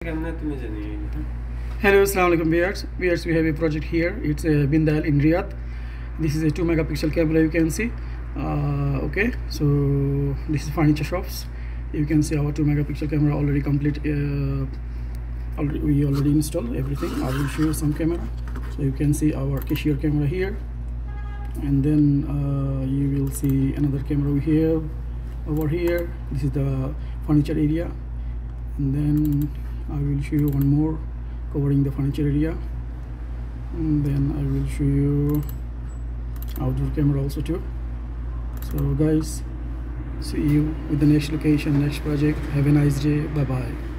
Hello, Assalamu alaikum viewers. Viewers, we have a project here. It's a Bin Dayal in Riyadh. This is a 2 megapixel camera, you can see. Okay, so this is furniture shops. You can see our 2 megapixel camera already complete. We already installed everything. I will show you some camera. So you can see our cashier camera here, and then you will see another camera we have over here. This is the furniture area, and then I will show you one more covering the furniture area, and then I will show you outdoor camera also too. So guys, see you with the next location, next project. Have a nice day. Bye bye.